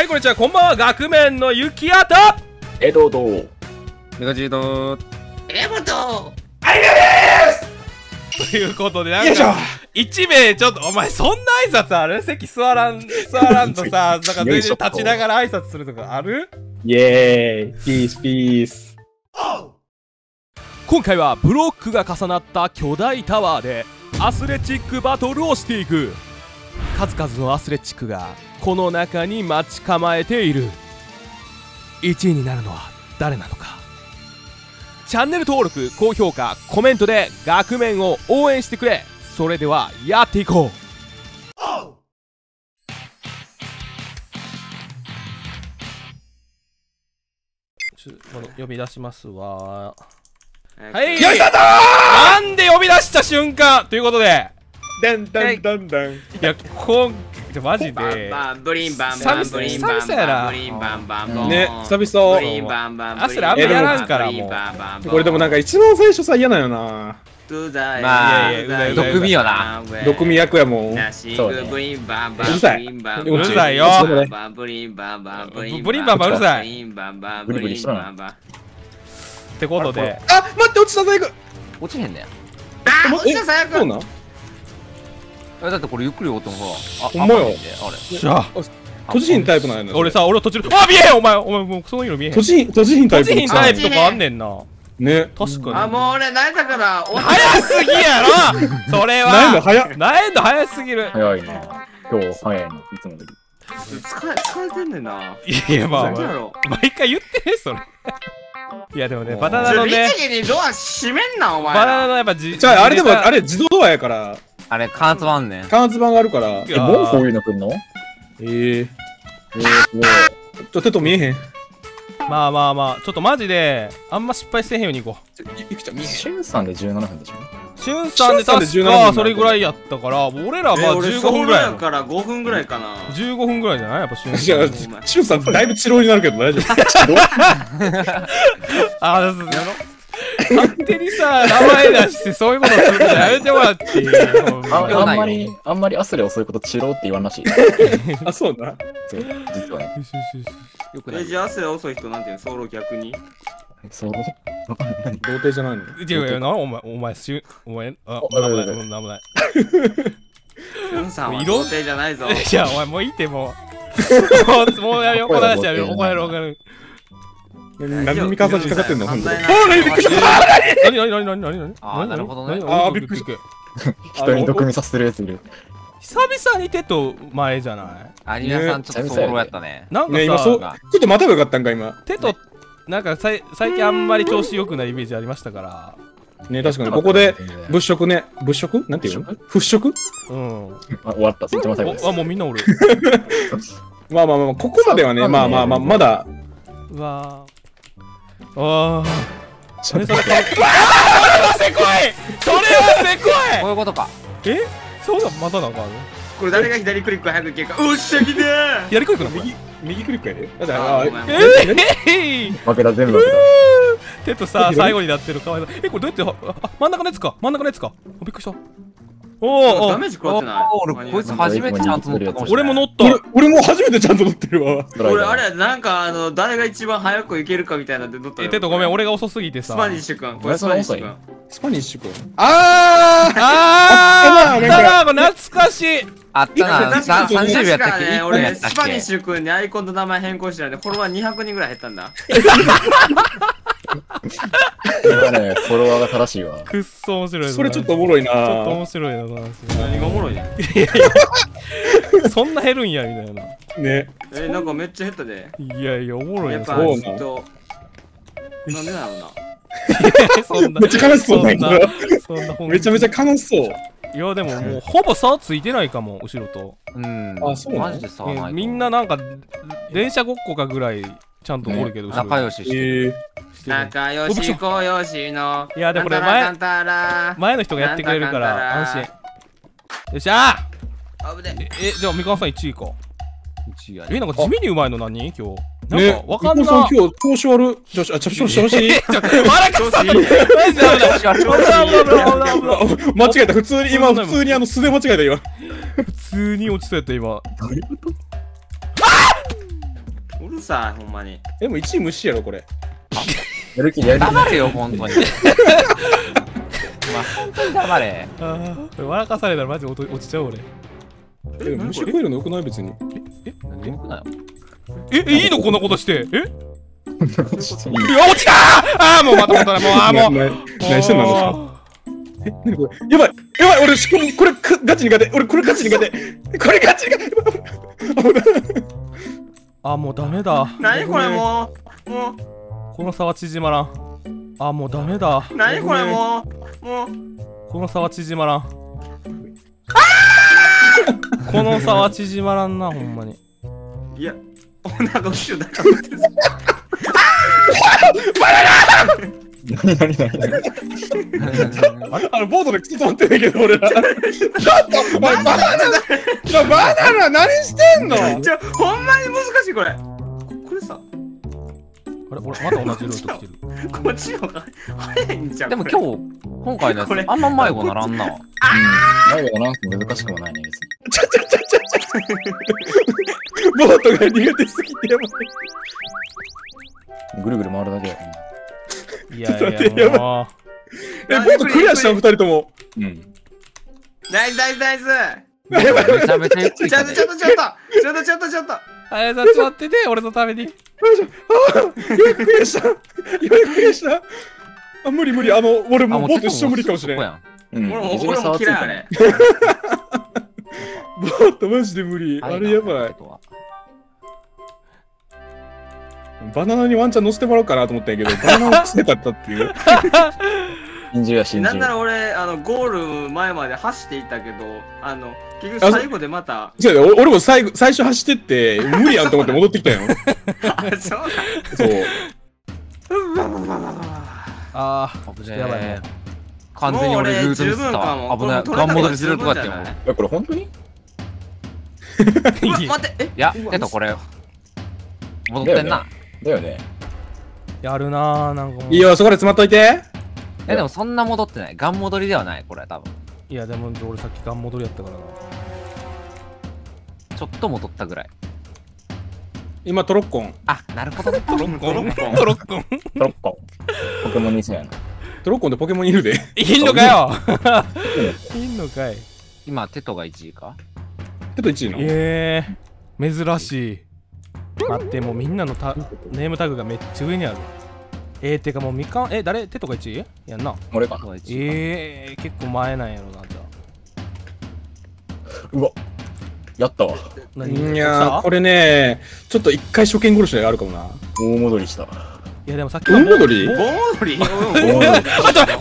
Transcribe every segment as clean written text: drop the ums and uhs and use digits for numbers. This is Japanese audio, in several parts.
はい、こんにちは、こんばんは。額面の雪屋と江戸とメガジードエモトということで、なんか1名ちょっと、お前そんな挨拶ある？席座らんとさ、なんか全然立ちながら挨拶するとかある？ イエーイ、ピースピース。 今回はブロックが重なった巨大タワーでアスレチックバトルをしていく。数々のアスレチックがこの中に待ち構えている。1位になるのは誰なのか。チャンネル登録、高評価、コメントで額面を応援してくれ。それではやっていこう。呼び出しますわ。はい、なんで呼び出した瞬間ということで、 ダンダンダンダン。 いや、マジでブリンバンバンブリンバンバンブリンバンバンね、久々。 ブリンバンバンアスレあんまやらんからもう。 これでもなんか一番最初さ嫌なんよな。 まあ毒味よな。 毒味役やもん。 そうね。うるさい。 うるさいよ。 ブリンバンバンブリンバンバンうるさい。 ブリンバンバンブリブリしとんってことで、 あ、待って、落ちた最悪。 落ちへんねん。 落ちた最悪。 そうなん？ だってこれゆっくり音もほら。 ほんまよ。 あれ。 じゃあ閉じひんタイプなんやな。 俺さ、俺途中で、あ、見えへん、お前もうそういうの見えへん。 閉じひんタイプ。 閉じひんタイプとかあんねんな。 ね。 確かに。 あ、もう俺泣いたから早すぎやろそれは。 なんだ早っ。 なんだ早すぎる。 早いな。今日早いの、いつもより。 疲れてんねんな。 いや、まあ、 何やろ毎回言ってね、それ。いや、でもね、バナナのね。 律儀にドア閉めんな、お前。 バナナのやっぱじゃあ、あれでも、あれ自動ドアやから。 あれ、加圧版ねん。 加圧版があるから。 え、もうこういうのくんの？手と見えへん。 まあ、ちょっとマジで、あんま失敗せえへんようにいこう。 シュンさんで17分でしょ？ シュンさんで確かそれぐらいやったから、俺らは15分ぐらいやから5分ぐらいかな。 15分ぐらいじゃないやっぱシュンいや、シュンさんだいぶ治療になるけど大丈夫？ あ、勝手にさ、名前出してそういうことするのやめてもらっていい？ あんまりアスレをそういうことチロって言わんらしい。 あ、そうだ。 そう、実はね。 よくない。 じゃあ汗遅い人なんていうの？ソロ逆にそう。 童貞じゃないの？ いや、お前、お前、あ、なんもない。 シュンさんは童貞じゃないぞ。 いや、お前もういいってもう。もうやめよう、この話やめよう、怒られる、怒られる。 何にかかってんの？ほんと。 何あ、なるほどね。 あ、びっくりした。 人に毒味させてるやついる。 久々に手と前じゃない？ アニメさんちょっとソロやったね。 なんかね、今そう、ちょっと待てばよかったんか、今。 手と、なんか最近あんまり調子良くないイメージありましたから。 ね、確かに、ここで物色ね。物色なんていうの？払拭？ うん。 終わった、そっちも最後です。 あ、もうみんなおる。 まあ、ここまではね、まだ。 うわぁ。ああ。それはせこい！それはせこい！ こういうことか。 え？そうだ、またなんかある？ これ誰が左クリック早くいけるか。おっしゃ来てー！ 左クリックなの？ 右クリックやで。 負けた、全部負け手とさ、最後になってるかわいそう。これどうやって、あ、真ん中のやつか。びっくりした。おお、 ダメージ食らってない。 俺、こいつ初めてちゃんと乗ったかもしれない。 俺も乗った。 俺も初めてちゃんと乗ってるわ。 俺、あれ、なんか、誰が一番早くいけるかみたいなんで乗ったよ。 手とごめん、俺が遅すぎてさ。 スパニッシュ君。これスパニッシュ君。 スパニッシュ君。 あったな、懐かしい。 あったな、30秒やったっけ？1分やったっスパニッけ？ シュ君にアイコンと名前変更したらね、フォロワー200人ぐらい減ったんだ。 今ね、フォロワーが正しいわ。 くっそ面白い。 それちょっとおもろいな。 ちょっと面白いな。 何がおもろいね。 そんな減るんや、みたいな。 ね。 なんかめっちゃ減ったで。 いや、おもろいな。 やっぱ、なんでだろうな。 そんな。 めっちゃ悲しそうだけど。めちゃめちゃ悲しそう。 いや、でももう、ほぼ差ついてないかも、後ろと。 あ、そうマジで差ない。 みんななんか、電車ごっこかぐらい、ちゃんとおるけど、 仲良ししてる。 仲良し小良しの。 いや、でもこれ前の人がやってくれるから安心。よっしゃー！じゃあ三河さん1位か。なんか地味にうまいの何今日。なんかわかんない。 今日調子悪い。調子。間違えた。普通に素で間違えた今。 普通に落ちそうやった今。 うるさい、ほんまに。 でも1位虫やろ、これ。 やる気やる気。 黙れよ、ほんとに。まあ、ほんとに黙れ。 これ笑かされたらマジ落ちちゃう俺。 虫食えるのよくない別に。 眠くないよ。 いいのこんなことして。 いいや落ちたー。もうまたもうもう何してんの？何これ？やばい俺これガチに勝て。俺これガチに勝て。これガチに勝て。 もうダメだ。 何これもう。 この差は縮まらん。もうダメだ。 何これもう。 この差は縮まらん。この差は縮まらんな、ほんまに。 いや、なんか後ろだからってる。 ボードでクソ止まってんだけど、俺ら。バナナ何してんの？ ほんまに難しいこれ。これさ。 あれ俺また同じルート来てる。 こっちの方が早いんじゃん。 でも今回のやつ、あんま迷子ならんな。 迷子ならんす難しくもないね、別に。 ボートが苦手すぎてやばい。 ぐるぐる回るだけや。 いやいやもう。 ボートクリアしたの2人とも。 ナイス。 めちゃめちゃゆっくりちょっだね。 と。 あやさん座ってて、俺のために。 ようやくクリアした無理俺もうボート一生無理かもしれん。ボ俺俺も嫌いあれ。 ートマジで無理。あれやばい。バナナにワンチャン乗せてもらおうかなと思ったんやけど、バナナを捨てたったっていう。 信じるや信じる。 なんなら俺ゴール前まで走っていったけど、結局最後でまた。 違うよ、俺も最初走ってって無理やんと思って戻ってきたよ。 そう。 やばいね。 完全に俺ルートミスった。危ない。ガン戻りするとかっても。 これ本当に？ 待って。 いや、これ戻ってんな。 だよね。 やるなぁ、なんかもう。 いいよ、そこで詰まっといて。 でもそんな戻ってない。ガン戻りではない、これ多分。 いやでも俺さっきガン戻りやったからな。 ちょっと戻ったぐらい。 今トロッコン。 なるほどね。 トロッコン。 ポケモン2000やな。 トロッコンでポケモンいるで。 いんのかよ。いんのかい。 今、テトが1位か。 テト1位の。 珍しい。待って、もうみんなのネームタグがめっちゃ上にある。てかもうみかん、誰テトが1位やんな。 俺かな。 結構前なんやろな、じゃあ。 うわ。やったわ。 いやこれね、ちょっと一回初見殺しがあるかもな。 大戻りした。 いやでもさっき大戻り？ 盆踊り？ あと、もう笑か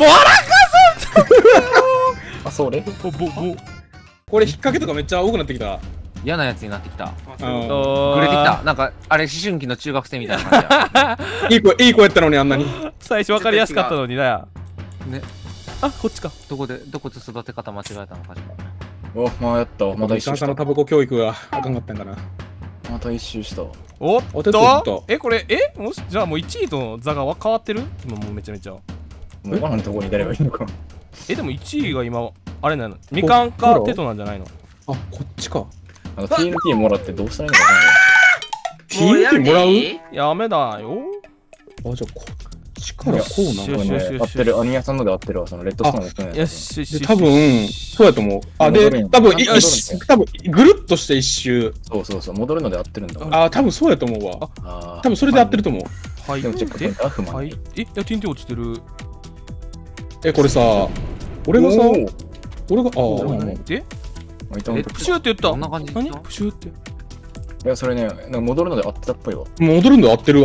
あ、それ？ これ引っ掛けとかめっちゃ多くなってきた。 嫌なやつになってきた。 そぐれてきた。なんか、あれ、思春期の中学生みたいな感じや。 いい子やったのにあんなに。 最初分かりやすかったのにだよ。 ね。 こっちか。 どこで育て方間違えたのかしら。 まあやったわ。また一周した。 のタバコ教育があかんかったんかな。 また一周したわ。 おっおっとこれもしじゃあもう1位との座が変わってる今もうめちゃめちゃ。 もう今のところに誰がいるのか。 でも1位が今あれなのみかんかテトなんじゃないの？ こっちか。 TNT もらってどうしたらいいのかな。 TNT もらう？ やめだよ。 じゃあこっちからこうなの？ 合ってる。アニヤさんので合ってるわ。そのレッドストーンも含めて。 よし。 多分そうやと思う。で多分ぐるっとして一周。 そう戻るので合ってるんだ。 多分そうやと思うわ。多分それで合ってると思う。 はい。 でもチェックポイントは不満。 いや TNT 落ちてる。 これさ、俺がさ、 でプシューって言った。 こんな感じ。 何？プシューって。 いや、それね、戻るので合ってたっぽいわ。 戻るんだ、合ってる。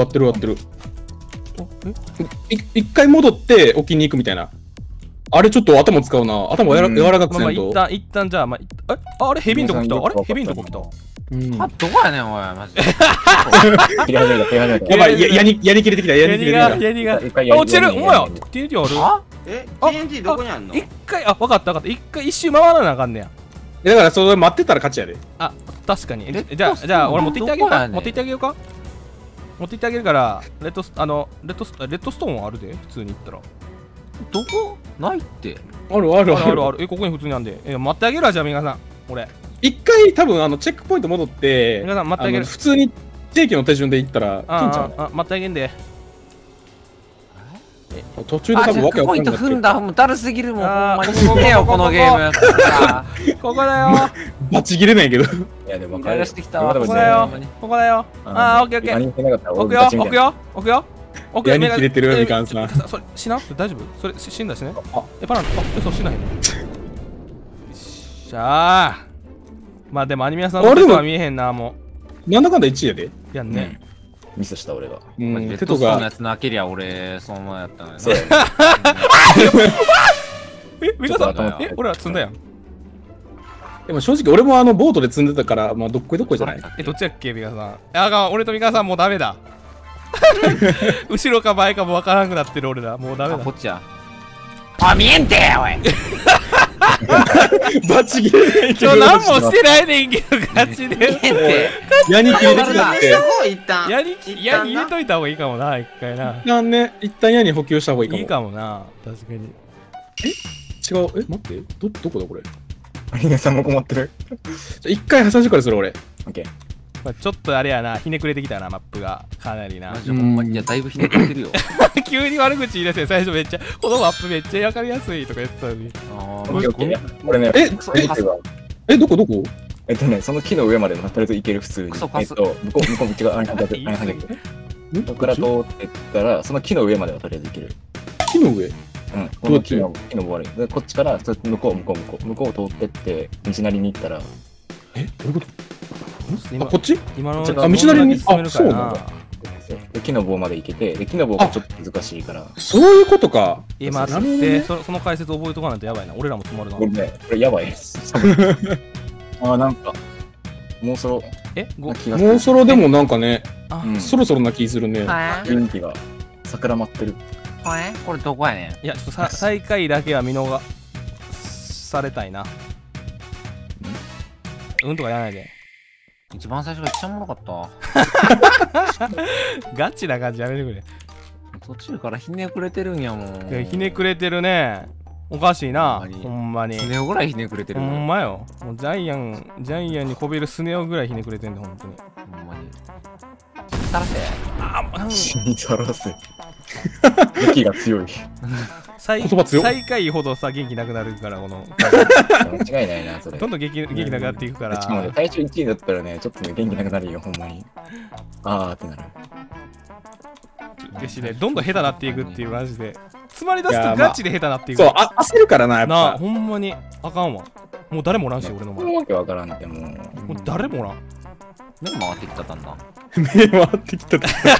一回戻って置きに行くみたいな。あれちょっと頭使うな。頭柔らかくせんと。 一旦じゃあ、あれヘビんとこ来た。ヘビんとこ来た。 どこやねん、おい、マジで。 やばい、やに切れてきた。 ヤニが。落ちてる。お前や。TNT ある ？TNT どこにあんの？ 一回、わかった。一周回らなあかんねや。 だからそれ待ってたら勝ちやで。 確かに。じゃあ俺持って行ってあげようか。持って行ってあげるからレッドストーンあるで普通に行ったら。 どこ？ないって。 ある。 ここに普通にあんで。待ってあげるわじゃあ皆さん。俺。 一回多分チェックポイント戻って。 皆さん待ってあげる。 普通に地域の手順で行ったら、金ちゃん。 待ってあげんで。 途中で多分わけわポイントかんない。 踏んだ。もうだるすぎるもん。ほんあーまに死ねよ、このゲーム。 ここだよ。 バチ切れないけど。 いや、でも分かる。 やらしてきたわ。 ここだよ。ここだよ。あー、オッケーオッケー。 何もなかったら置くよ、置くよ、置くよ。置くよ。 矢に切れてるよみかんさん。 それ死な？大丈夫？それ死んだしね。 あ、 パラン、嘘死なへんの。よっしゃー。まあでもアニメ屋さんの手は見えへんな、もなんだかんだ1位やで。 う。やんね。 ミスした俺が。 うん、 レッ手とか。 ドストーンのやつなけりゃ俺、そのままやったのよね。 そうやね。 ミカさん、 ちょっと頭俺ら積んだやん。 でも正直俺もボートで積んでたから、まあどっこいどっこいじゃない。 どっちやっけ、ミカさん。あかん、俺とミカさんもうダメだ。後ろか前かもわからなくなってる俺ら。もうダメだこ。っちや。あ、見えんておい。 バチ切れないけど。 何もしてないねんけど、ガチで。 見えんて。 矢に切れてきたって。 一旦矢に入れといた方がいいかもな、一回な。 一旦矢に補給した方がいいかも。 いいかもな、確かに。 違う。待って。どこだこれ。 皆さんも困ってる。 じゃ一回挟んでからする俺。 オッケー。 まあちょっとあれやな、ひねくれてきたな、マップが。かなりなマ。ジでほんまに、いや、だいぶひねくれてるよ。 急に悪口言い出して、最初めっちゃ、このマップめっちゃ分かりやすいとか言ってたのに。 あオッケーオッケー。これね、 どこその木の上までとりあえず行ける普通に。 クソカス向こう向きが、あれはげて。そこから通ってったら、その木の上まではとりあえず行ける。 木の上。 うん、この木の周り。でこっちから向こう通ってって、道なりに行ったら、 どういうこと？ 今こっち？ 今のあ道なりに進めるからな。 で木の棒まで行けて、で木の棒がちょっと難しいから、 そういうことか。 今待って、その解説覚えとかないとやばいな。俺らも詰まるな。 これね、これやばい。あ、なんか、もうそろ、 ご気がするもうそろでもなんかね、 あ、 うんそろそろな気するね。 雰囲気が桜舞ってる。 これどこやねん。 いや、ちょっと最下位だけは見逃されたいな。うんとかやらないで。 一番最初が一番おもろかったわ。 ガチな感じやめてくれ。 途中からひねくれてるんやもん。 いやひねくれてるね。おかしいな、 ほんまにほんまに。 スネ夫ぐらいひねくれてほる。 んまよ。もうジャイアンにこびるスネ夫ぐらいひねくれてんだ、ほんとに。 ほんまに。さらせ。 死にさらせ。武器が強い。 最言葉強っ下位ほどさ、元気なくなるから、この。 間違いないな、それ。 どんどん元気なくなっていくから。 しかもね、最初1位だったらね、ちょっとね、元気なくなるよ、ほんまに。あーってなる。 ですしね、どんどん下手なっていくっていうマジで。詰まり出すといやまあガチで下手なっていく。 そう、焦るからな、やっなあ、 ぱ。 ほんまにあかんわ。もう誰もおらんし、俺の前。 このわけわからんってもう。 もう誰もおらん。 目回ってきたたんだ。 目回ってきた。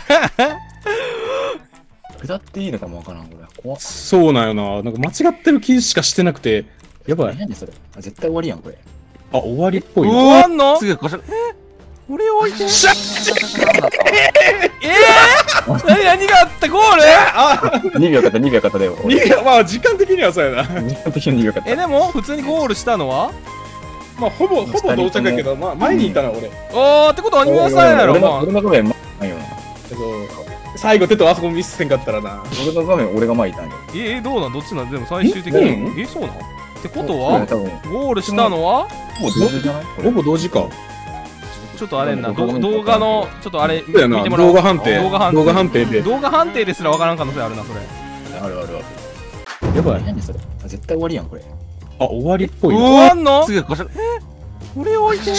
下っていいのかもわからん、これ。怖っ。 そうなんよな。なんか間違ってる気しかしてなくて。やばい。 何それ。あ、絶対終わりやん、これ。 あ、終わりっぽい終な。 わんのすぐこしょ。 俺を置いて。 シャ何があったゴール 2秒かった、2秒かったでも。 まあ、時間的にはそうやな。 時間的に2秒かった。 でも普通にゴールしたのはまあ、ほぼ到着やけど、まあ、前にいたな、俺。 ってことはアニメ屋さんやろ、まあ俺の画面前ないよな。 最後、手とあそこミスせんかったらな。 俺の画面俺が前いたんよ。 どうなんどっちなんでも最終的に。そうなんってことは多分、 ゴールしたのはもう同時じゃないこれほぼ同時か。 ちょっとあれな、動画の、ちょっとあれ、見そうやな、 てもらおう。 動画判定。動画判定で。 動画判定ですらわからん可能性あるな、それ。 あるあるある。 やばい。 何それ。あ、絶対終わりやん、これ。 あ、終わりっぽいな。 終わんのすぐこしょ。 俺を置いて。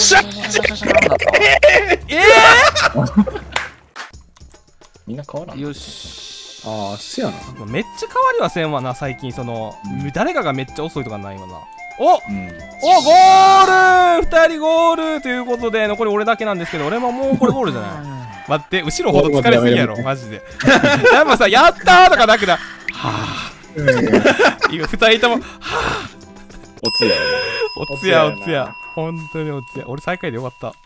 みんな変わらん。 よし。 ああ、せやな。 めっちゃ変わりはせんわな、最近、誰かがめっちゃ遅いとかない今な。 うん。 ゴール2人ゴールということで、残り俺だけなんですけど、俺ももうこれゴールじゃない待って、後ろほど疲れすぎやろ、マジで。やっぱさ、やったーとかなくな。はぁ。今、2人とも、はぁ。 おつややおつやおつや。本当におつや。俺最下位でよかった。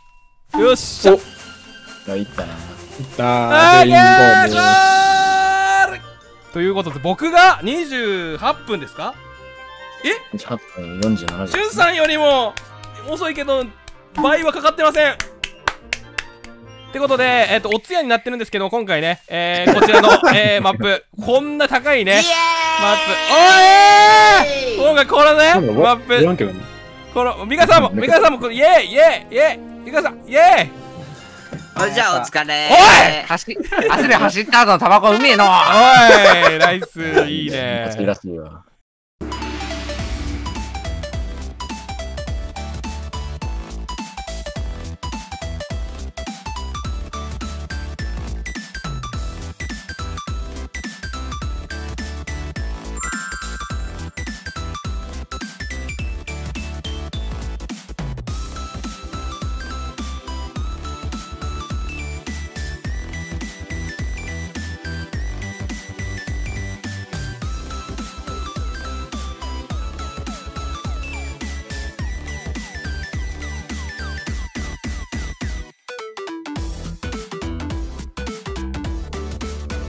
よっしゃ。 な。いったな。 いったー。全員ゴール。 ということで、僕が28分ですか 8分47 しゅんさんよりも遅いけど、倍はかかってません。ってことで、おつやになってるんですけど、今回ね、こちらの、マップ、こんな高いね、マップ、今回このね、マップ、この、ミカさんも、この、イェーイイェーイイェーイミカさん、イェーイじゃあお疲れアスレ走った後のタバコうめえの。 おいナイスいいねらしいらしいわ。